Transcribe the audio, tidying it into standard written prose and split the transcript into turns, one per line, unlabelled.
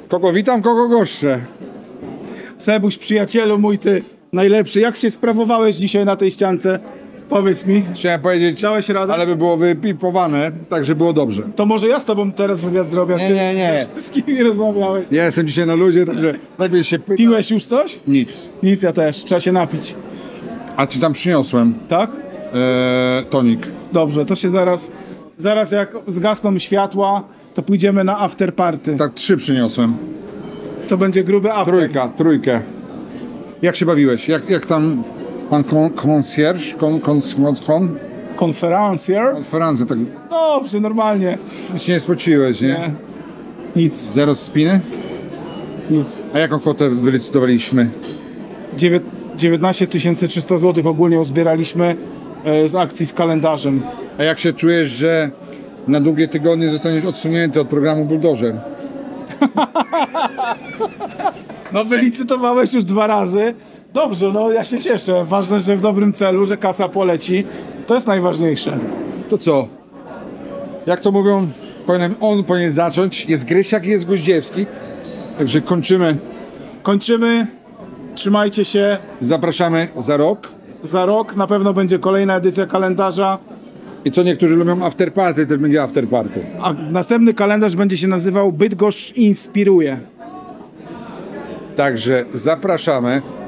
Kogo witam, kogo goszczę.
Sebuś, przyjacielu mój, ty najlepszy. Jak się sprawowałeś dzisiaj na tej ściance? Powiedz mi.
Chciałem powiedzieć,
Dałeś radę?
ale by było wypipowane, tak żeby było dobrze.
To może ja z tobą teraz wywiad zrobię.
Nie.
Z kim rozmawiałeś?
Ja jestem dzisiaj na luzie, także najpierw się pyta.
Piłeś już coś?
Nic.
Nic, ja też. Trzeba się napić.
A ci tam przyniosłem
Tak?
tonik.
Dobrze, to się zaraz jak zgasną światła, to pójdziemy na after party.
Tak, 3 przyniosłem.
To będzie gruby after.
Trójkę. Jak się bawiłeś? Jak tam pan concierge?
Konferencjer?
Konferencje, tak
Dobrze, normalnie.
nic się nie spociłeś, nie?
Nic,
Zero spiny?
nic.
A jaką kwotę wylicytowaliśmy?
19 300 zł ogólnie uzbieraliśmy z akcji z kalendarzem.
A jak się czujesz, że na długie tygodnie zostaniesz odsunięty od programu Bulldozer?
No wylicytowałeś już 2 razy. Dobrze, no ja się cieszę. Ważne, że w dobrym celu, że kasa poleci. To jest najważniejsze.
To co? Jak to mówią, on powinien zacząć. Jest Grysiak i jest Goździewski. Także
Kończymy. Trzymajcie się.
Zapraszamy za rok.
Za rok na pewno będzie kolejna edycja kalendarza.
I co niektórzy lubią afterparty, też będzie afterparty.
A następny kalendarz będzie się nazywał Bydgoszcz inspiruje.
Także zapraszamy.